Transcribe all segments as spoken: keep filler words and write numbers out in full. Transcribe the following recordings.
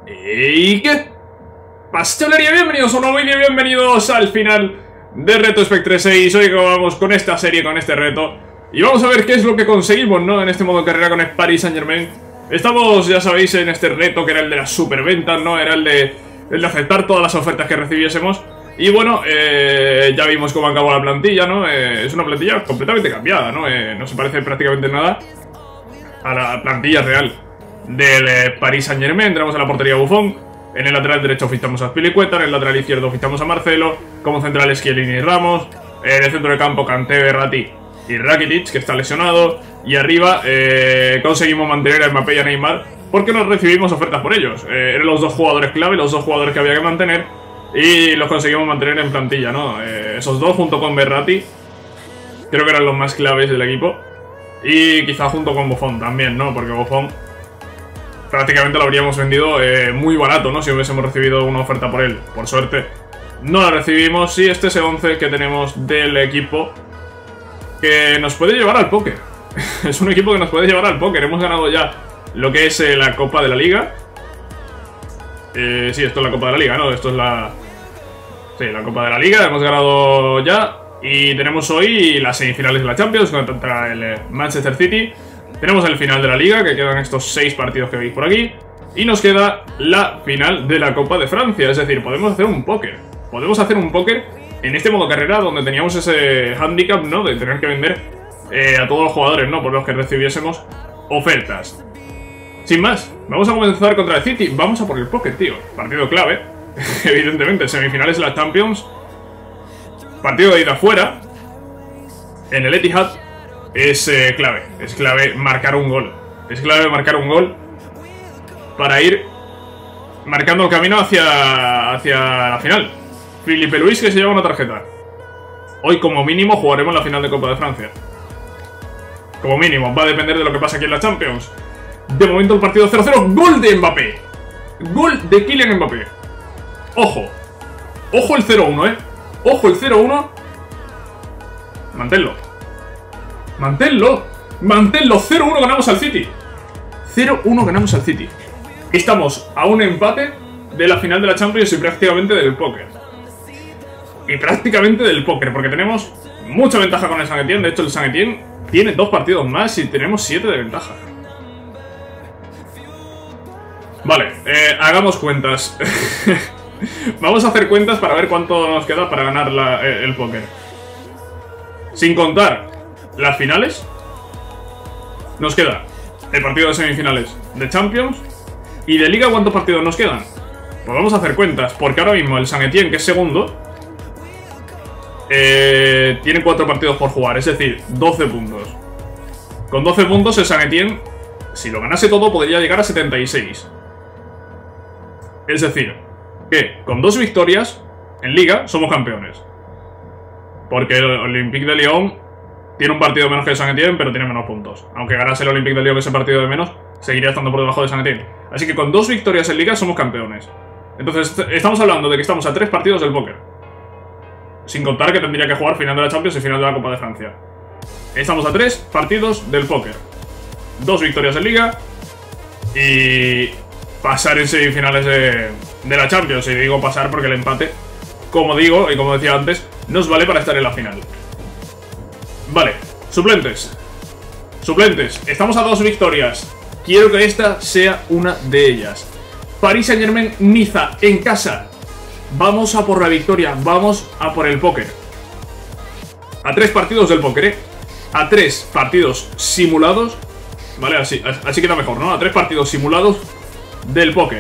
¿Y qué? Pastelería, bienvenidos a un nuevo vídeo, bienvenidos al final de Reto Spectre seis. Hoy vamos con esta serie, con este reto, y vamos a ver qué es lo que conseguimos, ¿no? En este modo carrera con el Paris Saint-Germain. Estamos, ya sabéis, en este reto que era el de las superventas, ¿no? Era el de, el de aceptar todas las ofertas que recibiésemos. Y bueno, eh, ya vimos cómo acabó la plantilla, ¿no? Eh, es una plantilla completamente cambiada, ¿no? Eh, no se parece prácticamente nada a la plantilla real del eh, Paris Saint-Germain. Entramos en la portería Buffon. En el lateral derecho fichamos a Azpilicueta. En el lateral izquierdo fichamos a Marcelo. Como centrales Chiellini y Ramos. En el centro de campo Kanté, Verratti y Rakitic, que está lesionado. Y arriba eh, conseguimos mantener a Mbappé y a Neymar, porque nos recibimos ofertas por ellos. eh, Eran los dos jugadores clave, los dos jugadores que había que mantener, y los conseguimos mantener en plantilla, ¿no? Eh, esos dos junto con Verratti creo que eran los más claves del equipo. Y quizá junto con Buffon también, ¿no? Porque Buffon prácticamente lo habríamos vendido eh, muy barato, ¿no? Si hubiésemos recibido una oferta por él. Por suerte no la recibimos, y este es el once que tenemos del equipo que nos puede llevar al póker. Es un equipo que nos puede llevar al póker. Hemos ganado ya lo que es eh, la Copa de la Liga. Eh, sí, esto es la Copa de la Liga, ¿no? Esto es la... Sí, la Copa de la Liga, hemos ganado ya. Y tenemos hoy las semifinales de la Champions contra el eh, Manchester City. Tenemos el final de la Liga, que quedan estos seis partidos que veis por aquí. Y nos queda la final de la Copa de Francia. Es decir, podemos hacer un póker. Podemos hacer un póker en este modo carrera, donde teníamos ese handicap, ¿no? De tener que vender eh, a todos los jugadores, ¿no? Por los que recibiésemos ofertas. Sin más, vamos a comenzar contra el City. Vamos a por el póker, tío. Partido clave, evidentemente. Semifinales de la Champions. Partido de ida fuera en el Etihad. Es eh, clave, es clave marcar un gol. Es clave marcar un gol para ir marcando el camino hacia, hacia la final. Filipe Luis, que se lleva una tarjeta. Hoy como mínimo jugaremos la final de Copa de Francia. Como mínimo, va a depender de lo que pase aquí en la Champions. De momento el partido cero cero. Gol de Mbappé. Gol de Kylian Mbappé. Ojo. Ojo el cero uno, eh. Ojo el cero uno. Manténlo. Manténlo. Manténlo. cero uno ganamos al City. cero uno ganamos al City. Estamos a un empate de la final de la Champions y prácticamente del póker. Y prácticamente del póker, porque tenemos mucha ventaja con el Saint-Étienne. De hecho, el Saint-Étienne tiene dos partidos más y tenemos siete de ventaja. Vale, eh, hagamos cuentas. Vamos a hacer cuentas para ver cuánto nos queda para ganar la, eh, el póker. Sin contar las finales, nos queda el partido de semifinales de Champions. Y de Liga, ¿cuántos partidos nos quedan? Pues vamos a hacer cuentas, porque ahora mismo el Saint-Étienne, que es segundo, eh, tiene cuatro partidos por jugar, es decir, doce puntos. Con doce puntos el Saint-Étienne, si lo ganase todo, podría llegar a setenta y seis. Es decir, que con dos victorias en Liga somos campeones. Porque el Olympique de Lyon tiene un partido menos que el Saint-Étienne, pero tiene menos puntos. Aunque ganase el Olympique de Lyon ese partido de menos, seguiría estando por debajo de Saint-Étienne. Así que con dos victorias en Liga somos campeones. Entonces estamos hablando de que estamos a tres partidos del póker. Sin contar que tendría que jugar final de la Champions y final de la Copa de Francia. Estamos a tres partidos del póker. Dos victorias en Liga y pasar en semifinales de, de la Champions. Y digo pasar porque el empate, como digo y como decía antes, nos vale para estar en la final. Vale, suplentes. Suplentes, estamos a dos victorias. Quiero que esta sea una de ellas. Paris Saint-Germain, Niza, en casa. Vamos a por la victoria, vamos a por el póker. A tres partidos del póker, ¿eh? A tres partidos simulados. Vale, así, así queda mejor, ¿no? A tres partidos simulados del póker.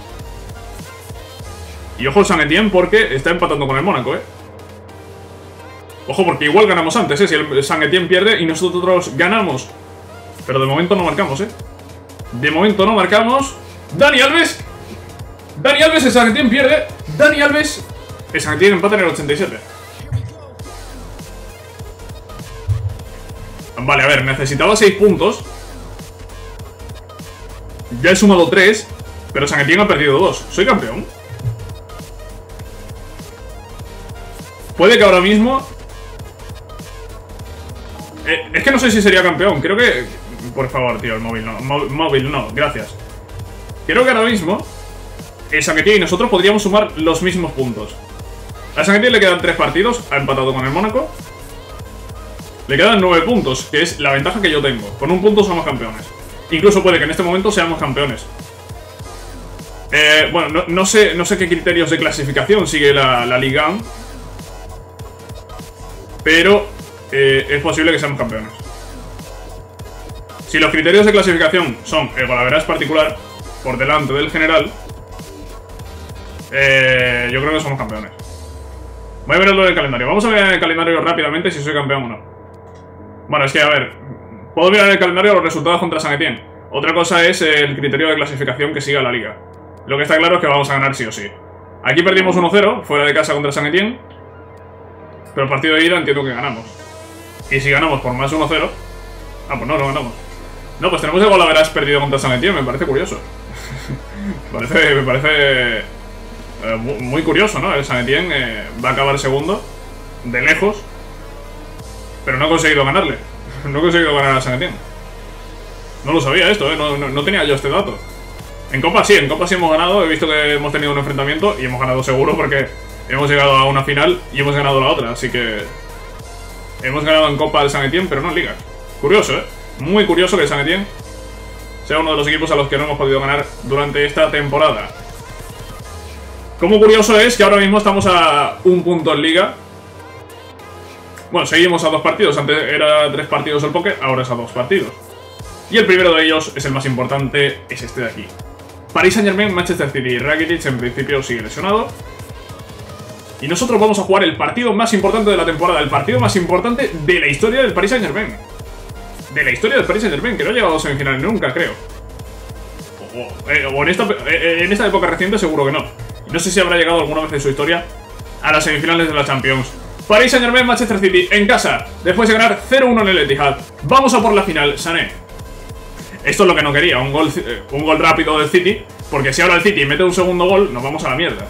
Y ojo el Saint-Étienne, porque está empatando con el Mónaco, ¿eh? Ojo, porque igual ganamos antes, ¿eh? Si el Saint-Étienne pierde y nosotros ganamos. Pero de momento no marcamos, ¿eh? De momento no marcamos. Dani Alves. Dani Alves, el Saint-Étienne pierde. Dani Alves. El Saint-Étienne empata en el ochenta y siete. Vale, a ver, necesitaba seis puntos. Ya he sumado tres, pero Saint-Étienne ha perdido dos. ¿Soy campeón? Puede que ahora mismo... Eh, es que no sé si sería campeón. Creo que... Por favor, tío, el móvil no. Móvil no, gracias. Creo que ahora mismo el Saint-Étienne y nosotros podríamos sumar los mismos puntos. A Saint-Étienne le quedan tres partidos, ha empatado con el Mónaco. Le quedan nueve puntos, que es la ventaja que yo tengo. Con un punto somos campeones. Incluso puede que en este momento seamos campeones. Eh, bueno, no, no, sé, no sé qué criterios de clasificación sigue la, la Liga, pero eh, es posible que seamos campeones. Si los criterios de clasificación son el golaveraje particular por delante del general, eh, yo creo que somos campeones. Voy a ver lo del calendario. Vamos a ver en el calendario rápidamente si soy campeón o no. Bueno, es que a ver, puedo mirar en el calendario los resultados contra Saint-Étienne. Otra cosa es el criterio de clasificación que siga la liga. Lo que está claro es que vamos a ganar sí o sí. Aquí perdimos uno cero, fuera de casa contra Saint-Étienne. Pero el partido de ida entiendo que ganamos. Y si ganamos por más uno cero... Ah, pues no, no ganamos. No, pues tenemos el golaveraje perdido contra Saint-Étienne, me parece curioso. me parece... Me parece... Eh, muy curioso, ¿no? El Saint-Étienne eh, va a acabar segundo, de lejos, pero no ha conseguido ganarle. No ha conseguido ganar a Saint-Étienne. No lo sabía esto, ¿eh? No, no, no tenía yo este dato. En Copa sí, en Copa sí hemos ganado. He visto que hemos tenido un enfrentamiento y hemos ganado seguro porque hemos llegado a una final y hemos ganado la otra. Así que hemos ganado en Copa al Saint-Étienne, pero no en Liga. Curioso, ¿eh? Muy curioso que el Saint-Étienne sea uno de los equipos a los que no hemos podido ganar durante esta temporada. Como curioso es que ahora mismo estamos a un punto en Liga. Bueno, seguimos a dos partidos. Antes era tres partidos el póker, ahora es a dos partidos. Y el primero de ellos es el más importante, es este de aquí. Paris Saint-Germain, Manchester City. Rakitic en principio sigue lesionado. Y nosotros vamos a jugar el partido más importante de la temporada. El partido más importante de la historia del Paris Saint-Germain. De la historia del Paris Saint-Germain, que no ha llegado a semifinales nunca, creo. O, o, eh, o en, esta, eh, en esta época reciente seguro que no. No sé si habrá llegado alguna vez en su historia a las semifinales de la Champions. Paris Saint-Germain, Manchester City, en casa, después de ganar cero uno en el Etihad. Vamos a por la final, Sané. Esto es lo que no quería, un gol, un gol rápido del City, porque si ahora el City mete un segundo gol, nos vamos a la mierda.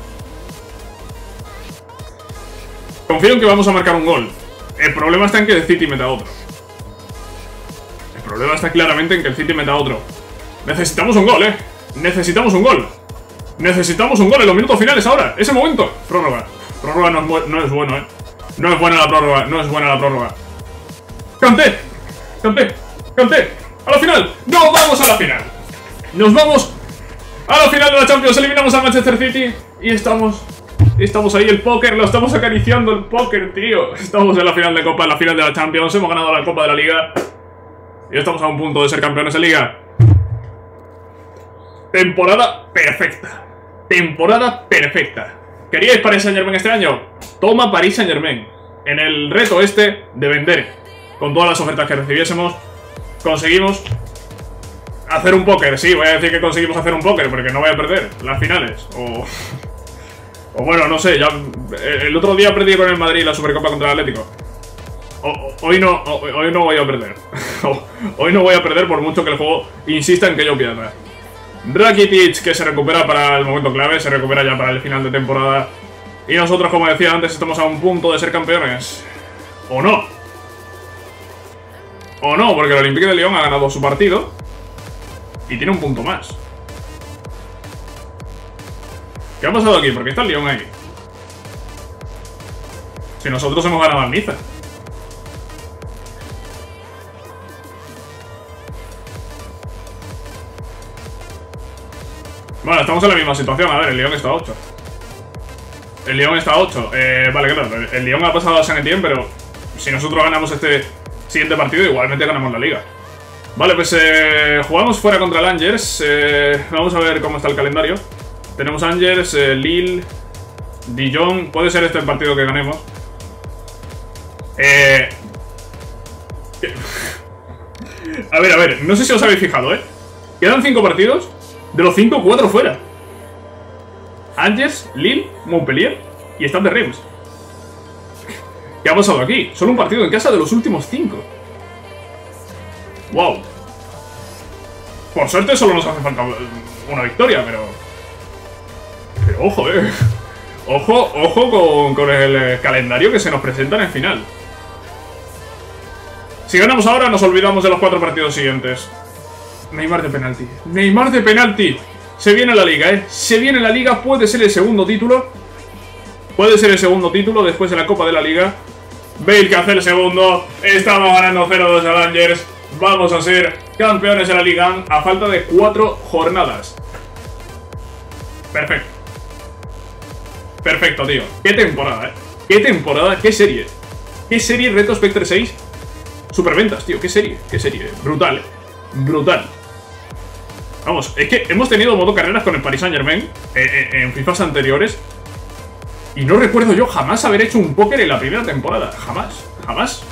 Confío en que vamos a marcar un gol. El problema está en que el City meta otro. El problema está claramente en que el City meta otro. Necesitamos un gol, eh. Necesitamos un gol. Necesitamos un gol en los minutos finales ahora. Ese momento. Prórroga. Prórroga no es, no es bueno, eh. No es buena la prórroga. No es buena la prórroga. ¡Kanté! ¡Kanté! ¡Kanté! ¡A la final! ¡No vamos a la final! Nos vamos a la final de la Champions. Eliminamos a Manchester City. Y estamos... Estamos ahí, el póker. Lo estamos acariciando, el póker, tío. Estamos en la final de Copa, en la final de la Champions. Hemos ganado la Copa de la Liga. Y estamos a un punto de ser campeones de Liga. Temporada perfecta. Temporada perfecta. ¿Queríais Paris Saint-Germain este año? Toma Paris Saint-Germain. En el reto este de vender. Con todas las ofertas que recibiésemos, conseguimos hacer un póker. Sí, voy a decir que conseguimos hacer un póker porque no voy a perder las finales. O, o bueno, no sé. Ya el otro día perdí con el Madrid la Supercopa contra el Atlético. O, hoy, no, hoy no voy a perder. Hoy no voy a perder por mucho que el juego insista en que yo pierda. Rakitic, que se recupera para el momento clave, se recupera ya para el final de temporada. Y nosotros, como decía antes, estamos a un punto de ser campeones. ¿O no? ¿O no? Porque el Olympique de Lyon ha ganado su partido y tiene un punto más. ¿Qué ha pasado aquí? ¿Por qué está el Lyon ahí? Si nosotros hemos ganado al Niza. Bueno, estamos en la misma situación. A ver, el Lyon está a ocho. El Lyon está a ocho. Eh, vale, claro. El Lyon ha pasado a Saint-Étienne, pero si nosotros ganamos este siguiente partido, igualmente ganamos la liga. Vale, pues eh, jugamos fuera contra el Angers. Eh, vamos a ver cómo está el calendario. Tenemos Angers, eh, Lille, Dijon. Puede ser este el partido que ganemos. Eh... A ver, a ver. No sé si os habéis fijado, ¿eh? Quedan cinco partidos. De los cinco, cuatro fuera. Angers, Lille, Montpellier y Stade de Reims. ¿Qué ha pasado aquí? Solo un partido en casa de los últimos cinco. Wow. Por suerte solo nos hace falta una victoria, pero... Pero ojo, eh. Ojo, ojo con, con el calendario que se nos presenta en el final. Si ganamos ahora, nos olvidamos de los cuatro partidos siguientes. Neymar de penalti. Neymar de penalti. Se viene la liga, ¿eh? Se viene la liga, puede ser el segundo título. Puede ser el segundo título después de la Copa de la Liga. Bale que hace el segundo. Estamos ganando cero dos al Rangers. Vamos a ser campeones de la Liga a falta de cuatro jornadas. Perfecto. Perfecto, tío. Qué temporada, ¿eh? Qué temporada, qué serie. Qué serie Reto Spectre seis. Superventas, tío. Qué serie, qué serie. Brutal, ¿eh? Brutal. Vamos, es que hemos tenido modo carreras con el Paris Saint Germain eh, eh, en FIFAs anteriores. Y no recuerdo yo jamás haber hecho un póker en la primera temporada. Jamás, jamás.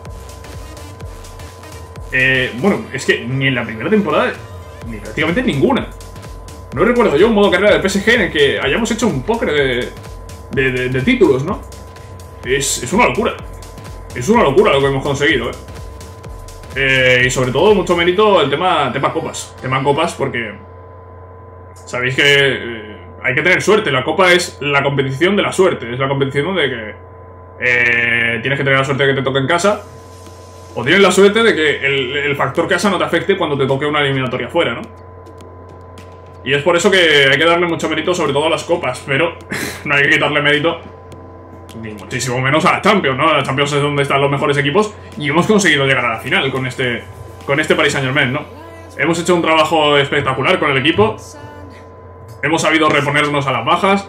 Eh, bueno, es que ni en la primera temporada, ni prácticamente ninguna. No recuerdo yo un modo carrera de P S G en el que hayamos hecho un póker de, de, de, de títulos, ¿no? Es, es una locura. Es una locura lo que hemos conseguido, ¿eh? Eh, y sobre todo, mucho mérito el tema, tema copas. Tema copas porque sabéis que eh, hay que tener suerte. La copa es la competición de la suerte. Es la competición de que eh, tienes que tener la suerte de que te toque en casa. O tienes la suerte de que el, el factor casa no te afecte cuando te toque una eliminatoria fuera, ¿no? Y es por eso que hay que darle mucho mérito sobre todo a las copas. Pero no hay que quitarle mérito ni muchísimo menos a la Champions, ¿no? La Champions es donde están los mejores equipos. Y hemos conseguido llegar a la final con este, con este Paris Saint Germain, ¿no? Hemos hecho un trabajo espectacular con el equipo. Hemos sabido reponernos a las bajas.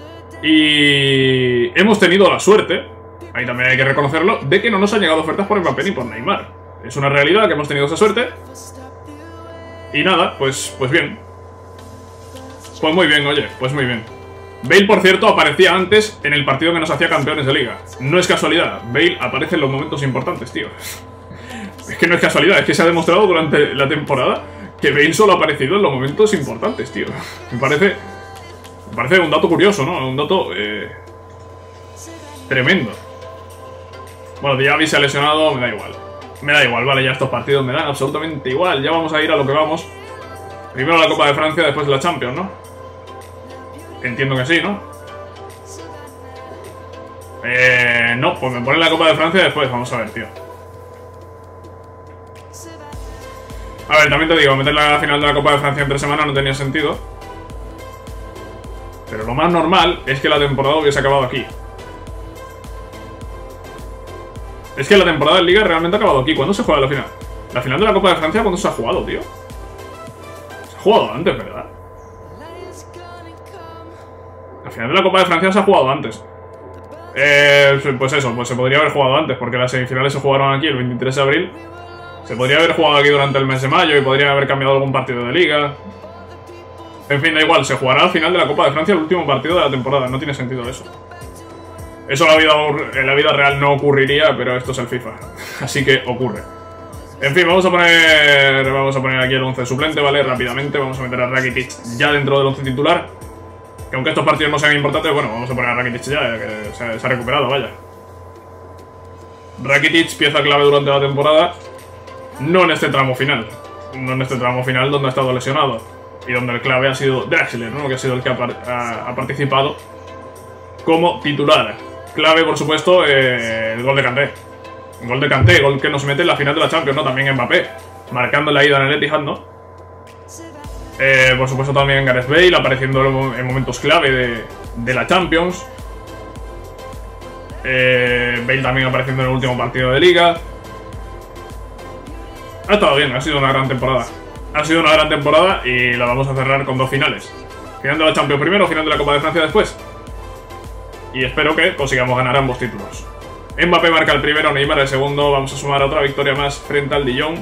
Y hemos tenido la suerte, ahí también hay que reconocerlo, de que no nos han llegado ofertas por Mbappé ni por Neymar. Es una realidad que hemos tenido esa suerte. Y nada, pues, pues bien. Pues muy bien, oye, pues muy bien. Bale, por cierto, aparecía antes en el partido que nos hacía campeones de liga. No es casualidad, Bale aparece en los momentos importantes, tío. Es que no es casualidad, es que se ha demostrado durante la temporada que Bale solo ha aparecido en los momentos importantes, tío. Me parece... Me parece un dato curioso, ¿no? Un dato... Eh, tremendo. Bueno, Diaby se ha lesionado, me da igual. Me da igual, vale, ya estos partidos me dan absolutamente igual. Ya vamos a ir a lo que vamos. Primero la Copa de Francia, después la Champions, ¿no? Entiendo que sí, ¿no? Eh... No, pues me ponen la Copa de Francia después, vamos a ver, tío. A ver, también te digo, meter la final de la Copa de Francia en tres semanas no tenía sentido. Pero lo más normal es que la temporada hubiese acabado aquí. Es que la temporada de Liga realmente ha acabado aquí. ¿Cuándo se juega la final? La final de la Copa de Francia, ¿cuándo se ha jugado, tío? Se ha jugado antes, ¿verdad? La final de la Copa de Francia se ha jugado antes. Eh, pues eso, pues se podría haber jugado antes, porque las semifinales se jugaron aquí el veintitrés de abril. Se podría haber jugado aquí durante el mes de mayo y podría haber cambiado algún partido de Liga. En fin, da igual, se jugará al final de la Copa de Francia el último partido de la temporada. No tiene sentido eso. Eso en la vida, en la vida real no ocurriría, pero esto es el FIFA. Así que ocurre. En fin, vamos a poner vamos a poner aquí el once suplente, ¿vale? Rápidamente, vamos a meter a Rakitic ya dentro del once titular. Que aunque estos partidos no sean importantes, bueno, vamos a poner a Rakitic ya, que se, se ha recuperado, vaya. Rakitic, pieza clave durante la temporada. No en este tramo final. No en este tramo final donde ha estado lesionado. Y donde el clave ha sido Draxler, ¿no? Que ha sido el que ha, ha, ha participado como titular. Clave, por supuesto, eh, el gol de Kanté. El gol de Kanté, gol que nos mete en la final de la Champions, ¿no? También Mbappé, marcando la ida en el Etihad, ¿no? Eh, por supuesto también Gareth Bale, apareciendo en momentos clave de, de la Champions. Eh, Bale también apareciendo en el último partido de Liga. Ha estado bien, ha sido una gran temporada. Ha sido una gran temporada y la vamos a cerrar con dos finales. Final de la Champions primero, final de la Copa de Francia después. Y espero que consigamos ganar ambos títulos. Mbappé marca el primero, Neymar el segundo. Vamos a sumar otra victoria más frente al Dijon.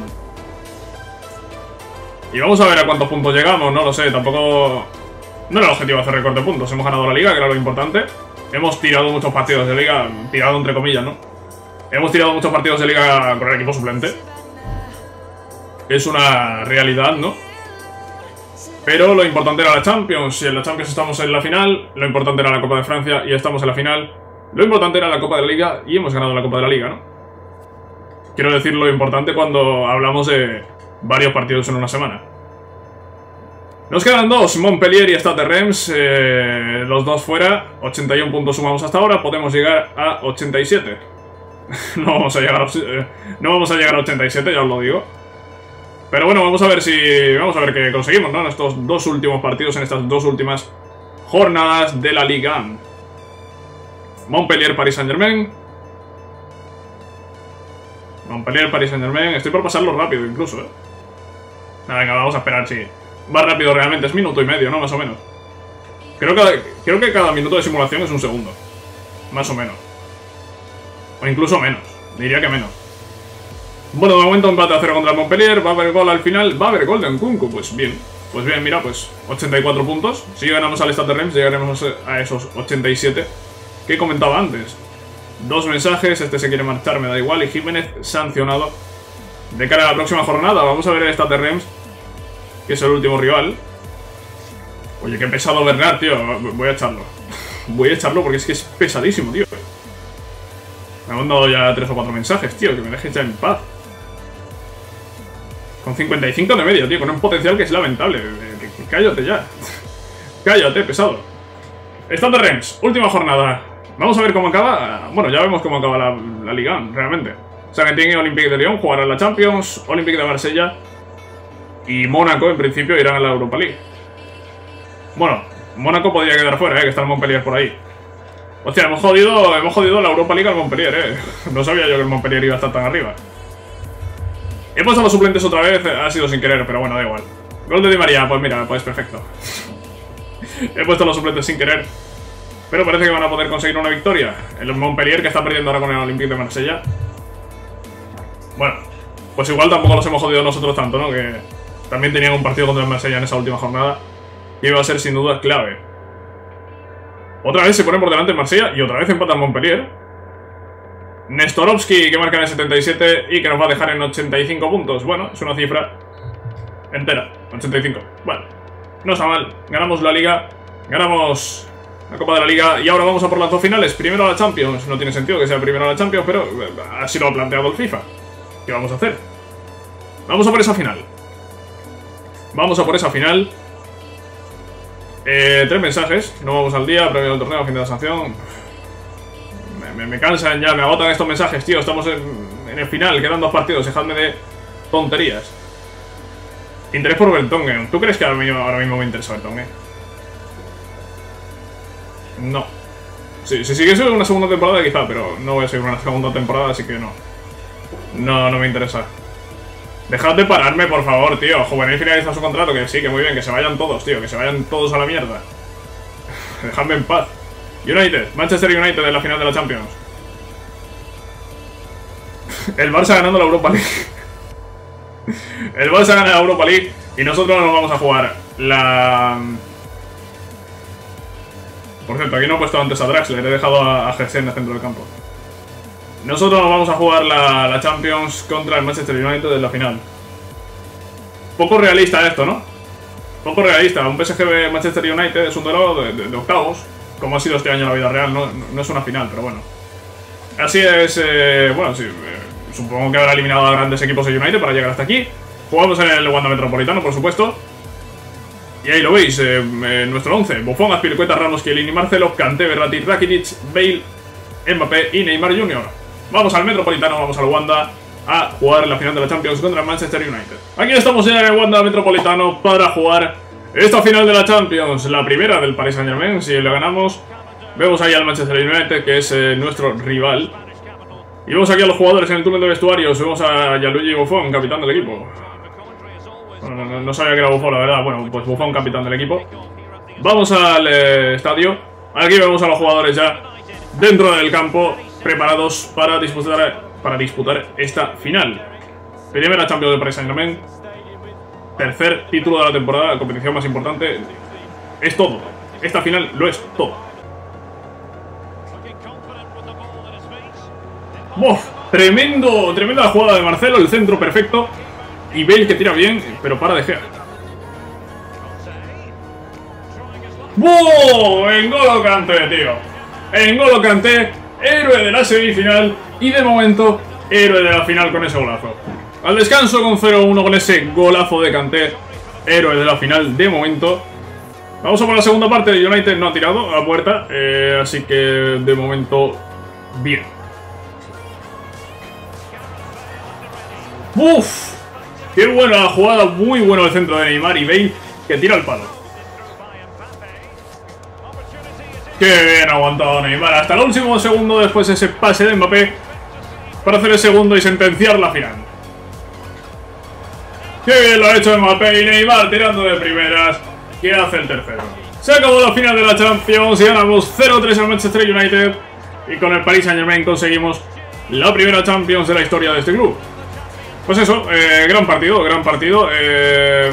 Y vamos a ver a cuántos puntos llegamos, no lo sé, tampoco... No era el objetivo hacer récord de puntos, hemos ganado la Liga, que era lo importante. Hemos tirado muchos partidos de Liga, tirado entre comillas, ¿no? Hemos tirado muchos partidos de Liga con el equipo suplente. Es una realidad, ¿no? Pero lo importante era la Champions. Si en la Champions estamos en la final, lo importante era la Copa de Francia y estamos en la final. Lo importante era la Copa de la Liga y hemos ganado la Copa de la Liga, ¿no? Quiero decir lo importante cuando hablamos de varios partidos en una semana. Nos quedan dos, Montpellier y Stade Reims, eh, los dos fuera. ochenta y uno puntos sumamos hasta ahora, podemos llegar a ochenta y siete. No vamos a llegar a, eh, no vamos a llegar a ochenta y siete, ya os lo digo. Pero bueno, vamos a ver si... Vamos a ver qué conseguimos, ¿no? En estos dos últimos partidos, en estas dos últimas jornadas de la Liga. Montpellier, Paris Saint-Germain. Montpellier, Paris Saint-Germain. Estoy por pasarlo rápido incluso, ¿eh? Venga, vamos a esperar si... Va rápido realmente, es minuto y medio, ¿no? Más o menos. Creo que, creo que cada minuto de simulación es un segundo. Más o menos. O incluso menos. Diría que menos. Bueno, de momento empate a cero contra el Montpellier. Va a haber gol al final. Va a haber gol de Nkunku. Pues bien. Pues bien, mira, pues ochenta y cuatro puntos. Si ganamos al Stade de Reims, llegaremos a esos ochenta y siete que comentaba antes. Dos mensajes. Este se quiere marchar, me da igual. Y Jiménez sancionado. De cara a la próxima jornada. Vamos a ver el Stade de Reims, que es el último rival. Oye, qué pesado Bernard, tío. Voy a echarlo. Voy a echarlo porque es que es pesadísimo, tío. Me han dado ya tres o cuatro mensajes, tío. Que me dejes ya en paz. Con cincuenta y cinco de media, tío. Con un potencial que es lamentable. Cállate ya. Cállate, pesado. Stade de Reims, última jornada. Vamos a ver cómo acaba. Bueno, ya vemos cómo acaba la, la Liga, realmente. Saint-Étienne y Olympique de Lyon jugarán la Champions. Olympique de Marsella y Mónaco, en principio, irán a la Europa League. Bueno, Mónaco podría quedar fuera, eh, que está el Montpellier por ahí. Hostia, hemos jodido, hemos jodido la Europa League al Montpellier, eh. No sabía yo que el Montpellier iba a estar tan arriba. He puesto a los suplentes otra vez, ha sido sin querer, pero bueno, da igual. Gol de Di María, pues mira, pues perfecto. He puesto a los suplentes sin querer, pero parece que van a poder conseguir una victoria. El Montpellier, que está perdiendo ahora con el Olympique de Marsella. Bueno, pues igual tampoco los hemos jodido nosotros tanto, ¿no? Que también tenían un partido contra el Marsella en esa última jornada, que iba a ser sin duda clave. Otra vez se pone por delante el Marsella y otra vez empata el Montpellier. Nestorovski, que marca en el setenta y siete y que nos va a dejar en ochenta y cinco puntos. Bueno, es una cifra entera, ochenta y cinco. Bueno, no está mal. Ganamos la Liga, ganamos la Copa de la Liga y ahora vamos a por las dos finales. Primero a la Champions. No tiene sentido que sea primero a la Champions, pero así lo ha planteado el FIFA. ¿Qué vamos a hacer? Vamos a por esa final. Vamos a por esa final. Eh, tres mensajes. No vamos al día, previo al torneo, fin de la sanción. Me, me, me cansan ya, me agotan estos mensajes, tío. Estamos en, en el final, quedan dos partidos. Dejadme de tonterías. Interés por Vertonghen. ¿Tú crees que ahora mismo, ahora mismo me interesa Vertonghen? No. Si sí, siguiese una segunda temporada quizá, pero no voy a seguir una segunda temporada, así que no. No, no me interesa. Dejad de pararme, por favor, tío. Juvenil finaliza su contrato, que sí, que muy bien, que se vayan todos, tío. Que se vayan todos a la mierda. Dejadme en paz. United, Manchester United en la final de la Champions. El Barça ganando la Europa League. El Barça gana la Europa League y nosotros nos vamos a jugar la... Por cierto, aquí no he puesto antes a Draxler, he dejado a Gersen en el centro del campo. Nosotros nos vamos a jugar la, la Champions contra el Manchester United en la final. Poco realista esto, ¿no? Poco realista. Un P S G Manchester United es un duelo de, de, de octavos, como ha sido este año en la vida real. No, no es una final, pero bueno. Así es, eh, bueno, sí, eh, supongo que habrá eliminado a grandes equipos de United para llegar hasta aquí. Jugamos en el Wanda Metropolitano, por supuesto. Y ahí lo veis, eh, eh, nuestro once. Buffon, Azpilicueta, Ramos, Chiellini, Marcelo, Kanté, Verratti, Rakitic, Bale, Mbappé y Neymar junior Vamos al Metropolitano, vamos al Wanda a jugar la final de la Champions contra el Manchester United. Aquí estamos ya en el Wanda Metropolitano para jugar esta final de la Champions, la primera del Paris Saint-Germain. Si le ganamos, vemos ahí al Manchester United, que es eh, nuestro rival. Y vemos aquí a los jugadores en el túnel de vestuarios. Vemos a Gianluigi Buffon, capitán del equipo. Bueno, no, no sabía que era Buffon, la verdad. Bueno, pues Buffon, capitán del equipo. Vamos al eh, estadio. Aquí vemos a los jugadores ya dentro del campo, preparados para disputar, para disputar esta final. Primera Champions de Paris Saint-Germain. Tercer título de la temporada, la competición más importante. Es todo. Esta final lo es todo. ¡Buf! Tremendo, tremenda jugada de Marcelo, el centro perfecto. Y Bale que tira bien, pero para de Gea. ¡Wow! N'Golo Kanté, tío. N'Golo Kanté, héroe de la semifinal y de momento héroe de la final con ese golazo. Al descanso con cero uno con ese golazo de Kanté, héroe de la final de momento. Vamos a por la segunda parte. United no ha tirado a puerta, eh, así que de momento bien. ¡Uf! Qué buena jugada, muy bueno el centro de Neymar y Bale que tira el palo. Qué bien aguantado Neymar. Hasta el último segundo después ese pase de Mbappé para hacer el segundo y sentenciar la final. Qué bien lo ha hecho Mbappé y Neymar tirando de primeras. ¿Qué hace el tercero? Se acabó la final de la Champions y ganamos cero tres al Manchester United. Y con el Paris Saint-Germain conseguimos la primera Champions de la historia de este club. Pues eso, eh, gran partido, gran partido. Eh,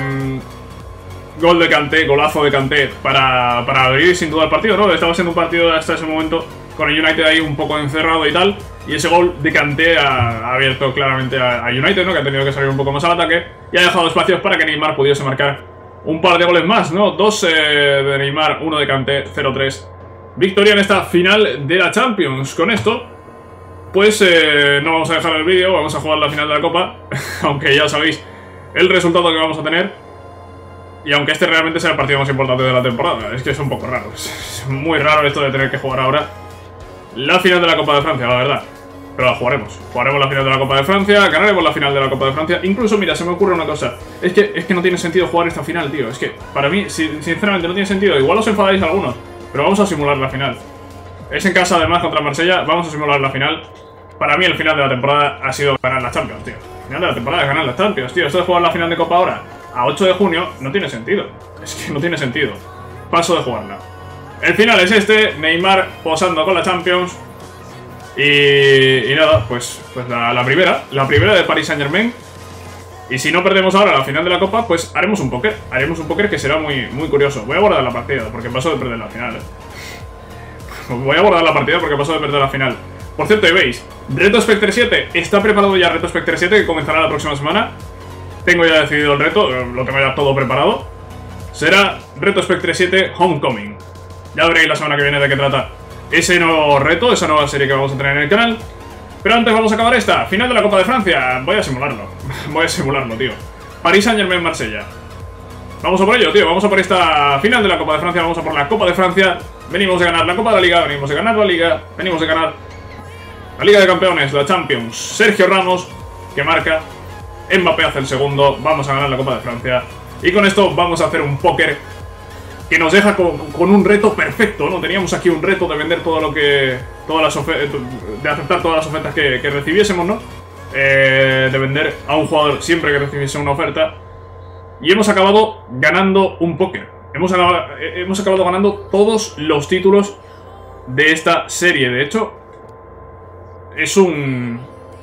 gol de Kanté, golazo de Kanté para, para abrir sin duda el partido, ¿no? Estaba siendo un partido hasta ese momento con el United ahí un poco encerrado y tal. Y ese gol de Kanté ha, ha abierto claramente a, a United, ¿no? Que ha tenido que salir un poco más al ataque y ha dejado espacios para que Neymar pudiese marcar un par de goles más, ¿no? Dos eh, de Neymar, uno de Kanté, cero tres. Victoria en esta final de la Champions. Con esto, pues eh, no vamos a dejar el vídeo, vamos a jugar la final de la Copa. Aunque ya sabéis el resultado que vamos a tener. Y aunque este realmente sea el partido más importante de la temporada. Es que es un poco raro, es muy raro esto de tener que jugar ahora la final de la Copa de Francia, la verdad. Pero la jugaremos, jugaremos la final de la Copa de Francia, ganaremos la final de la Copa de Francia. Incluso, mira, se me ocurre una cosa. Es que, es que no tiene sentido jugar esta final, tío. Es que, para mí, sinceramente, no tiene sentido. Igual os enfadáis algunos, pero vamos a simular la final. Es en casa, además, contra Marsella. Vamos a simular la final. Para mí, el final de la temporada ha sido ganar la Champions, tío. El final de la temporada es ganar la Champions, tío. Esto de jugar la final de Copa ahora, a ocho de junio, no tiene sentido. Es que no tiene sentido. Paso de jugarla. El final es este, Neymar posando con la Champions. Y, y nada, pues, pues la, la primera, la primera de Paris Saint-Germain. Y si no perdemos ahora la final de la Copa, pues haremos un póker. Haremos un póker que será muy, muy curioso. Voy a guardar la partida, porque paso de perder la final. ¿eh? Voy a guardar la partida porque paso de perder la final. Por cierto, y veis, Reto Spectre siete, está preparado ya Reto Spectre siete, que comenzará la próxima semana. Tengo ya decidido el reto, lo tengo ya todo preparado. Será Reto Spectre siete Homecoming. Ya veréis la semana que viene de qué trata ese nuevo reto, esa nueva serie que vamos a tener en el canal. Pero antes vamos a acabar esta, final de la Copa de Francia. Voy a simularlo, voy a simularlo, tío. Paris Saint-Germain Marsella. Vamos a por ello, tío, vamos a por esta final de la Copa de Francia. Vamos a por la Copa de Francia. Venimos de ganar la Copa de la Liga, venimos de ganar la Liga. Venimos de ganar la Liga de Campeones, la Champions. Sergio Ramos, que marca. Mbappé hace el segundo, vamos a ganar la Copa de Francia. Y con esto vamos a hacer un póker que nos deja con, con un reto perfecto, ¿no? Teníamos aquí un reto de vender todo lo que... Todas las ofertas, de aceptar todas las ofertas que, que recibiésemos, ¿no? Eh, de vender a un jugador siempre que recibiese una oferta. Y hemos acabado ganando un póker. Hemos acabado, hemos acabado ganando todos los títulos de esta serie. De hecho, es un...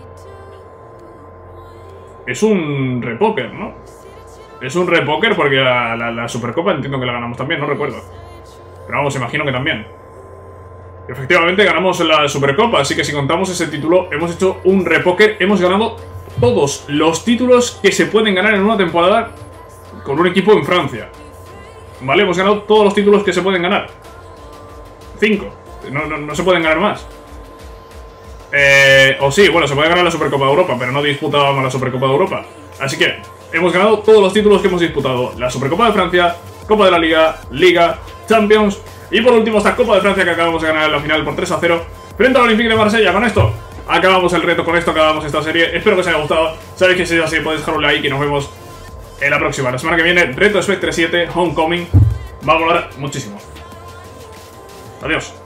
Es un repóker, ¿no? Es un repóker porque la, la, la Supercopa entiendo que la ganamos también, no recuerdo. Pero vamos, imagino que también. Efectivamente ganamos la Supercopa, así que si contamos ese título, hemos hecho un repóker. Hemos ganado todos los títulos que se pueden ganar en una temporada con un equipo en Francia. Vale, hemos ganado todos los títulos que se pueden ganar. Cinco. No, no, no se pueden ganar más. Eh, o sí, bueno, se puede ganar la Supercopa de Europa, pero no disputábamos la Supercopa de Europa. Así que hemos ganado todos los títulos que hemos disputado. La Supercopa de Francia, Copa de la Liga, Liga, Champions y por último esta Copa de Francia que acabamos de ganar en la final por tres a cero frente al Olympique de Marsella. Con esto acabamos el reto, con esto acabamos esta serie. Espero que os haya gustado. Sabéis que si es así podéis dejar un like y nos vemos en la próxima. La semana que viene, Reto Spectre siete Homecoming. Va a volar muchísimo. Adiós.